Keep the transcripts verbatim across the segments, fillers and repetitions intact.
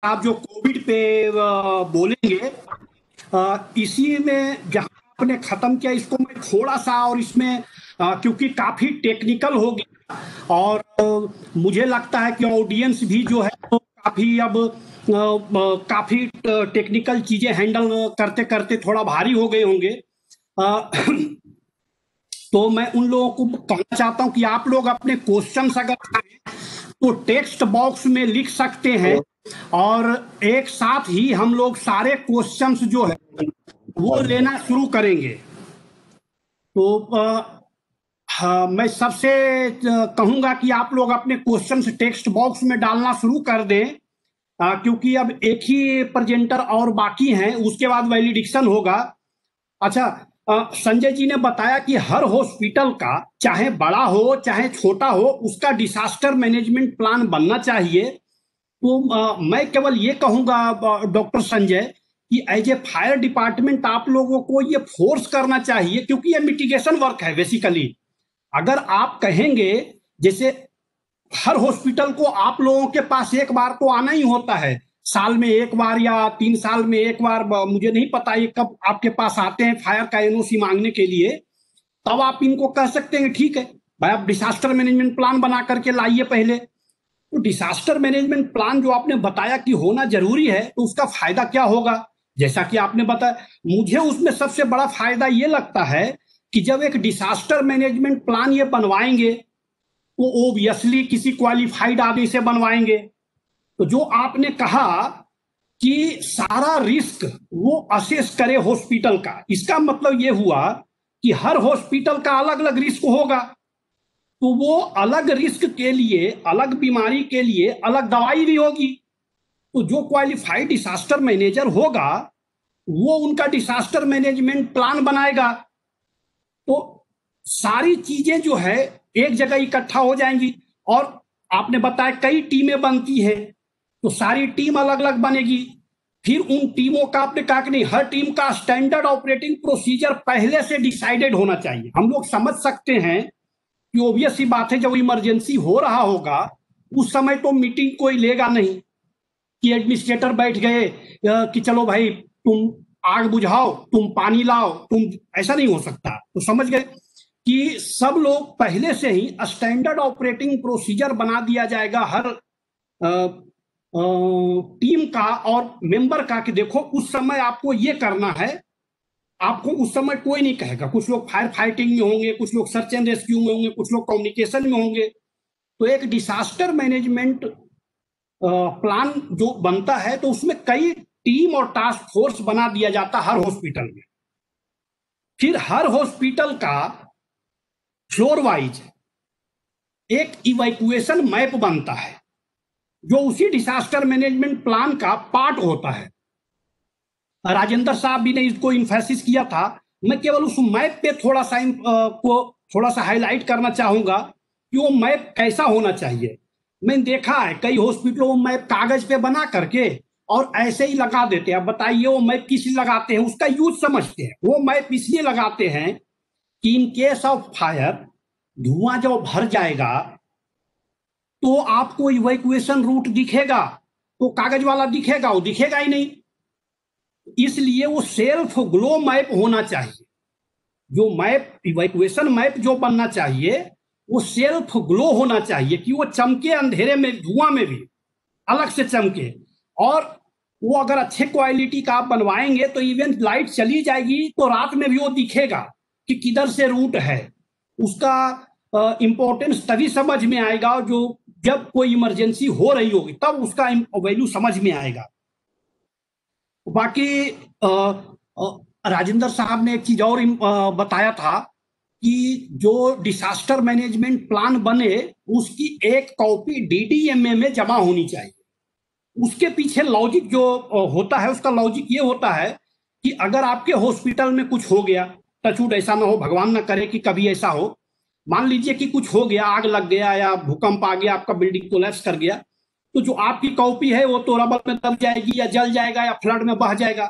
आप जो कोविड पे अ, बोलेंगे, अ, इसी में जहां आपने खत्म किया इसको मैं थोड़ा सा और इसमें अ, क्योंकि काफी टेक्निकल हो गया और अ, मुझे लगता है कि ऑडियंस भी जो है वो काफी अब अ, अ, काफी टेक्निकल चीजें हैंडल करते करते थोड़ा भारी हो गए होंगे। अ, तो मैं उन लोगों को कहना चाहता हूं कि आप लोग अपने क्वेश्चंस अगर हैं तो टेक्स्ट बॉक्स में लिख सकते हैं और एक साथ ही हम लोग सारे क्वेश्चंस जो है वो लेना शुरू करेंगे। तो अ, हाँ, मैं सबसे अ, कहूंगा कि आप लोग अपने क्वेश्चंस टेक्स्ट बॉक्स में डालना शुरू कर दें, अ, क्योंकि अब एक ही प्रेजेंटर और बाकी हैं, उसके बाद वैलिडिक्शन होगा। अच्छा, अ, संजय जी ने बताया कि हर हॉस्पिटल का चाहे बड़ा हो चाहे छोटा हो उसका डिसास्टर मैनेजमेंट प्लान बनना चाहिए। तो अ, मैं केवल ये कहूंगा डॉक्टर संजय कि एज ए फायर डिपार्टमेंट आप लोगों को ये फोर्स करना चाहिए, क्योंकि ये मिटिगेशन वर्क है बेसिकली। अगर आप कहेंगे, जैसे हर हॉस्पिटल को आप लोगों के पास एक बार तो आना ही होता है, साल में एक बार या तीन साल में एक बार, मुझे नहीं पता ये कब आपके पास आते हैं फायर का एनओसी मांगने के लिए। तब आप इनको कह सकते हैं ठीक है भाई आप डिसास्टर मैनेजमेंट प्लान बना करके लाइए पहले। तो डिसास्टर मैनेजमेंट प्लान जो आपने बताया कि होना जरूरी है, तो उसका फायदा क्या होगा? जैसा कि आपने बताया, मुझे उसमें सबसे बड़ा फायदा ये लगता है कि जब एक डिसास्टर मैनेजमेंट प्लान ये बनवाएंगे तो ओबियसली किसी क्वालिफाइड आदमी से बनवाएंगे। तो जो आपने कहा कि सारा रिस्क वो असेस करे हॉस्पिटल का, इसका मतलब ये हुआ कि हर हॉस्पिटल का अलग अलग रिस्क होगा, तो वो अलग रिस्क के लिए, अलग बीमारी के लिए अलग दवाई भी होगी। तो जो क्वालिफाइड डिसास्टर मैनेजर होगा वो उनका डिसास्टर मैनेजमेंट प्लान बनाएगा। तो सारी चीजें जो है एक जगह इकट्ठा हो जाएंगी। और आपने बताया कई टीमें बनती हैं, तो सारी टीम अलग अलग बनेगी। फिर उन टीमों का आपने कहा कि नहीं, हर टीम का स्टैंडर्ड ऑपरेटिंग प्रोसीजर पहले से डिसाइडेड होना चाहिए। हम लोग समझ सकते हैं कि ऑब्वियस सी बात है, जब इमरजेंसी हो रहा होगा उस समय तो मीटिंग कोई लेगा नहीं कि एडमिनिस्ट्रेटर बैठ गए कि चलो भाई तुम आग बुझाओ, तुम पानी लाओ, तुम, ऐसा नहीं हो सकता। तो समझ गए कि सब लोग पहले से ही स्टैंडर्ड ऑपरेटिंग प्रोसीजर बना दिया जाएगा हर आ, आ, टीम का और मेंबर का कि देखो उस समय आपको ये करना है। आपको उस समय कोई नहीं कहेगा, कुछ लोग फायर फाइटिंग में होंगे, कुछ लोग सर्च एंड रेस्क्यू में होंगे, कुछ लोग कम्युनिकेशन में होंगे। तो एक डिसास्टर मैनेजमेंट प्लान जो बनता है तो उसमें कई टीम और टास्क फोर्स बना दिया जाता है हर हॉस्पिटल में। फिर हर हॉस्पिटल का फ्लोर वाइज एक इवैक्यूएशन मैप बनता है जो उसी डिसास्टर मैनेजमेंट प्लान का पार्ट होता है। राजेंद्र साहब भी ने इसको इन्फेसिस किया था। मैं केवल उस मैप पे थोड़ा सा को थोड़ा सा हाईलाइट करना चाहूंगा कि वो मैप कैसा होना चाहिए। मैंने देखा है कई हॉस्पिटलों में मैप कागज पे बना करके और ऐसे ही लगा देते हैं। अब बताइए वो मैप किस लिए लगाते हैं? उसका यूज समझते हैं। वो मैप इसलिए लगाते हैं कि इन केस ऑफ फायर धुआं जब भर जाएगा तो आपको इवैक्यूएशन रूट दिखेगा, तो कागज वाला दिखेगा? वो दिखेगा ही नहीं। इसलिए वो सेल्फ ग्लो मैप होना चाहिए। जो मैप, इवैक्यूएशन मैप जो बनना चाहिए वो सेल्फ ग्लो होना चाहिए कि वो चमके अंधेरे में, धुआं में भी अलग से चमके। और वो अगर अच्छे क्वालिटी का आप बनवाएंगे तो इवन लाइट चली जाएगी तो रात में भी वो दिखेगा कि किधर से रूट है। उसका इंपॉर्टेंस तभी समझ में आएगा जो जब कोई इमरजेंसी हो रही होगी, तब उसका वैल्यू समझ में आएगा। बाकी राजेंद्र साहब ने एक चीज और आ, बताया था कि जो डिसास्टर मैनेजमेंट प्लान बने उसकी एक कॉपी डीडीएमए में जमा होनी चाहिए। उसके पीछे लॉजिक जो होता है, उसका लॉजिक ये होता है कि अगर आपके हॉस्पिटल में कुछ हो गया, टचवुड ऐसा ना हो, भगवान ना करे कि कभी ऐसा हो, मान लीजिए कि कुछ हो गया, आग लग गया या भूकंप आ गया, आपका बिल्डिंग कोलैप्स कर गया, तो जो आपकी कॉपी है वो तो रबड़ में दब जाएगी या जल जाएगा या फ्लड में बह जाएगा।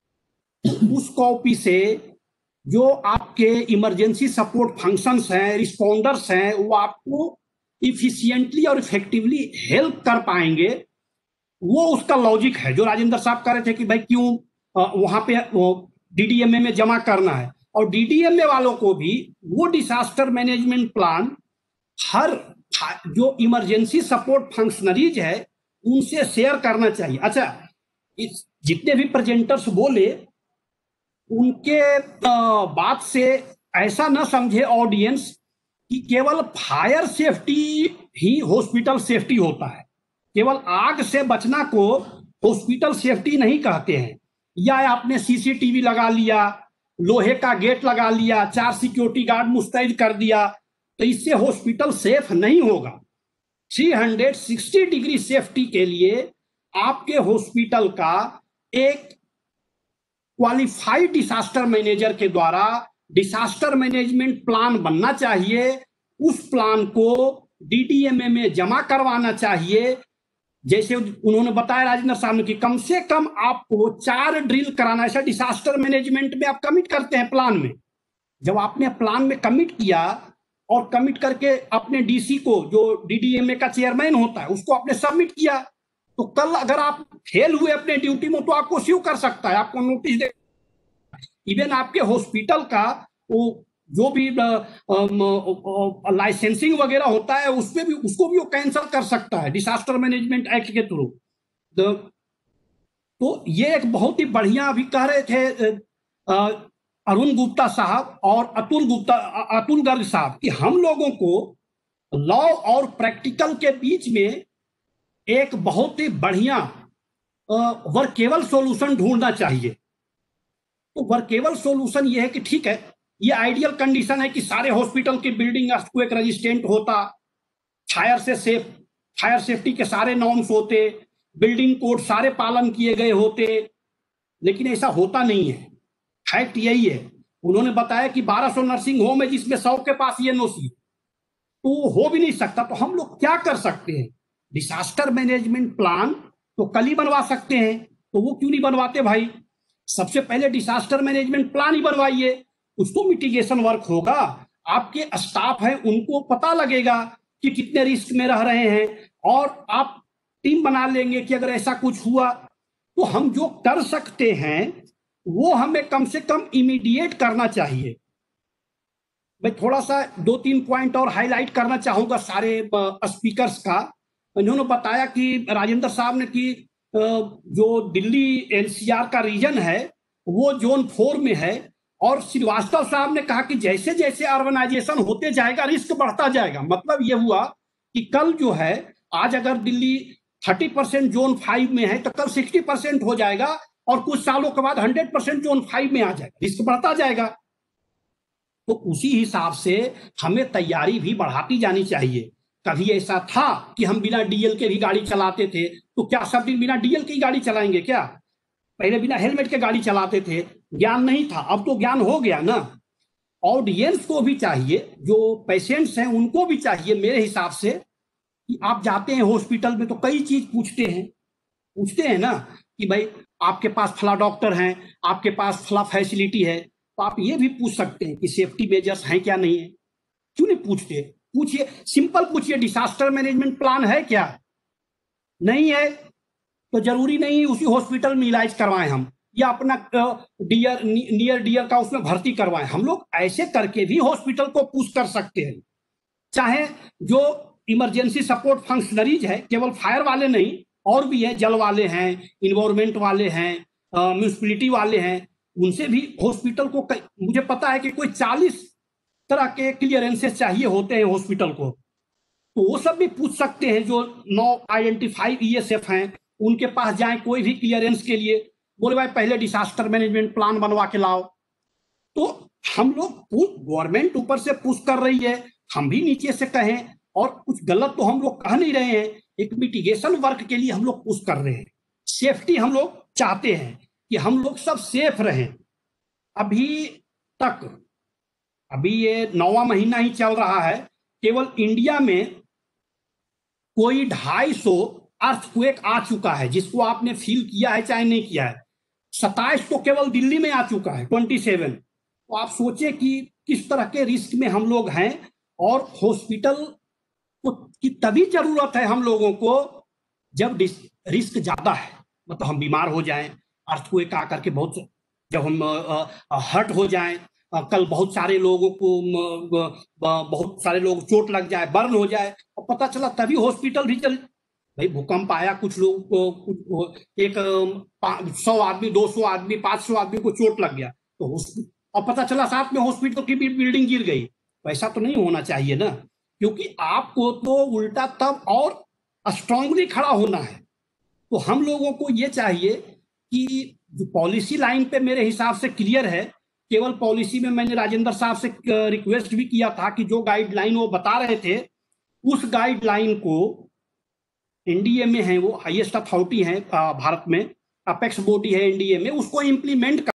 उस कॉपी से जो आपके इमरजेंसी सपोर्ट फंक्शंस हैं, रिस्पॉन्डर्स हैं, वो आपको इफिशिएंटली और इफेक्टिवली हेल्प कर पाएंगे वो उसका लॉजिक है जो राजेंद्र साहब कह रहे थे कि भाई क्यों वहां पे डीडीएमए में जमा करना है। और डीडीएमए वालों को भी वो डिसास्टर मैनेजमेंट प्लान हर जो इमरजेंसी सपोर्ट फंक्शनरीज है उनसे शेयर करना चाहिए। अच्छा, इस जितने भी प्रेजेंटर्स बोले उनके बात से ऐसा ना समझे ऑडियंस कि केवल फायर सेफ्टी ही हॉस्पिटल सेफ्टी होता है। केवल आग से बचना को हॉस्पिटल सेफ्टी नहीं कहते हैं। या आपने सीसीटीवी लगा लिया, लोहे का गेट लगा लिया, चार सिक्योरिटी गार्ड मुस्तैद कर दिया, तो इससे हॉस्पिटल सेफ नहीं होगा। तीन सौ साठ डिग्री सेफ्टी के लिए आपके हॉस्पिटल का एक क्वालिफाइड डिसास्टर मैनेजर के द्वारा डिसास्टर मैनेजमेंट प्लान बनना चाहिए। उस प्लान को डीडीएमए में जमा करवाना चाहिए। जैसे उन्होंने बताया राजेंद्र साहब ने कि कम से कम आपको चार ड्रिल कराना। ऐसा डिसास्टर मैनेजमेंट में आप कमिट करते हैं प्लान में। जब आपने प्लान में कमिट किया और कमिट करके अपने डीसी को, जो डीडीएमए का चेयरमैन होता है, उसको आपने सबमिट किया, तो कल अगर आप फेल हुए अपने ड्यूटी में तो आपको स्यू कर सकता है, आपको नोटिस दे। इवन आपके हॉस्पिटल का वो जो भी लाइसेंसिंग वगैरह होता है उसमें भी उसको भी वो कैंसिल कर सकता है डिसास्टर मैनेजमेंट एक्ट के थ्रू। तो ये एक बहुत ही बढ़िया अभी कह रहे थे अरुण गुप्ता साहब और अतुल गुप्ता अतुल गर्ग साहब कि हम लोगों को लॉ और प्रैक्टिकल के बीच में एक बहुत ही बढ़िया वर्केबल सॉल्यूशन ढूंढना चाहिए। तो वर्केबल सॉल्यूशन ये है कि ठीक है, ये आइडियल कंडीशन है कि सारे हॉस्पिटल की बिल्डिंग अर्थक्वेक रेजिस्टेंट होता, फायर से सेफ फायर सेफ्टी के सारे नॉर्म्स होते, बिल्डिंग कोड सारे पालन किए गए होते, लेकिन ऐसा होता नहीं है। फैक्ट यही है। उन्होंने बताया कि बारह सौ नर्सिंग होम है जिसमें सौ के पास ये नोसी, तो हो भी नहीं सकता। तो हम लोग क्या कर सकते हैं? डिसास्टर मैनेजमेंट प्लान तो कल ही बनवा सकते हैं, तो वो क्यों नहीं बनवाते भाई? सबसे पहले डिसास्टर मैनेजमेंट प्लान ही बनवाइए, उसको मिटिगेशन वर्क होगा, आपके स्टाफ है उनको पता लगेगा कि कितने रिस्क में रह रहे हैं, और आप टीम बना लेंगे कि अगर ऐसा कुछ हुआ तो हम जो कर सकते हैं वो हमें कम से कम इमीडिएट करना चाहिए। मैं थोड़ा सा दो तीन पॉइंट और हाईलाइट करना चाहूंगा सारे स्पीकर्स का। इन्होंने बताया कि राजेंद्र साहब ने कि जो दिल्ली एनसीआर का रीजन है वो जोन फोर में है, और श्रीवास्तव साहब ने कहा कि जैसे जैसे अर्बनाइजेशन होते जाएगा रिस्क बढ़ता जाएगा। मतलब ये हुआ कि कल जो है, आज अगर दिल्ली तीस परसेंट जोन फाइव में है तो कल साठ परसेंट हो जाएगा, और कुछ सालों के बाद सौ परसेंट जोन फाइव में आ जाएगा, रिस्क बढ़ता जाएगा। तो उसी हिसाब से हमें तैयारी भी बढ़ाती जानी चाहिए। कभी ऐसा था कि हम बिना डीएल के भी गाड़ी चलाते थे, तो क्या सब दिन बिना डीएल की गाड़ी चलाएंगे क्या? पहले बिना हेलमेट के गाड़ी चलाते थे, ज्ञान नहीं था, अब तो ज्ञान हो गया ना। ऑडियंस को भी चाहिए, जो पेशेंट्स हैं उनको भी चाहिए मेरे हिसाब से, कि आप जाते हैं हॉस्पिटल में तो कई चीज पूछते हैं पूछते हैं ना कि भाई आपके पास फला डॉक्टर हैं, आपके पास फला फैसिलिटी है, तो आप ये भी पूछ सकते हैं कि सेफ्टी मेजर्स हैं क्या नहीं है। क्यों नहीं पूछते? पूछिए, सिंपल पूछिए, डिसास्टर मैनेजमेंट प्लान है क्या? नहीं है तो जरूरी नहीं उसी हॉस्पिटल में इलाज करवाएं हम, या अपना डियर नियर डियर का उसमें भर्ती करवाएं। हम लोग ऐसे करके भी हॉस्पिटल को पुश कर सकते हैं। चाहे जो इमरजेंसी सपोर्ट फंक्शनरीज है, केवल फायर वाले नहीं, और भी है, जल वाले हैं, इन्वायरमेंट वाले हैं, म्यूनिसिपैलिटी वाले हैं, उनसे भी हॉस्पिटल को, मुझे पता है कि कोई चालीस तरह के क्लियरेंसेस चाहिए होते हैं हॉस्पिटल को, तो वो सब भी पूछ सकते हैं। जो नौ आइडेंटिफाइड ईएसएफ हैं उनके पास जाएं कोई भी क्लियरेंस के लिए, बोले भाई पहले डिसास्टर मैनेजमेंट प्लान बनवा के लाओ। तो हम लोग, गवर्नमेंट ऊपर से पुश कर रही है, हम भी नीचे से कहें, और कुछ गलत तो हम लोग कह नहीं रहे हैं। एक मिटिगेशन वर्क के लिए हम लोग पुश कर रहे हैं, सेफ्टी हम लोग चाहते हैं कि हम लोग सब सेफ रहें। अभी तक, अभी ये नौवां महीना ही चल रहा है, केवल इंडिया में कोई ढाई सौ अर्थक्वेक आ चुका है, जिसको आपने फील किया है चाहे नहीं किया है। सत्ताईस तो केवल दिल्ली में आ चुका है, सत्ताईस। तो आप सोचे कि किस तरह के रिस्क में हम लोग हैं, और हॉस्पिटल को की तभी जरूरत है हम लोगों को जब रिस्क ज्यादा है, मतलब हम बीमार हो जाएं, अर्थक्वेक आकर के बहुत, जब हम हर्ट हो जाएं, अ, कल बहुत सारे लोगों को म, ब- ब- बहुत सारे लोग चोट लग जाए, बर्न हो जाए, और पता चला तभी हॉस्पिटल भी चल। भाई भूकंप आया, कुछ लोग को कुछ, एक अ, सौ आदमी, दो सौ आदमी, पांच सौ आदमी को चोट लग गया, तो हॉस्पि- और पता चला साथ में हॉस्पिटल की भी बिल्डिंग गिर गई। वैसा तो नहीं होना चाहिए ना, क्योंकि आपको तो उल्टा तब और स्ट्रांगली खड़ा होना है। तो हम लोगों को ये चाहिए कि जो पॉलिसी लाइन पे मेरे हिसाब से क्लियर है, केवल पॉलिसी में मैंने राजेंद्र साहब से रिक्वेस्ट भी किया था कि जो गाइडलाइन वो बता रहे थे, उस गाइडलाइन को, एनडीए में है, वो हाईएस्ट अथॉरिटी है भारत में, अपेक्स बॉडी है एनडीए में, उसको इम्प्लीमेंट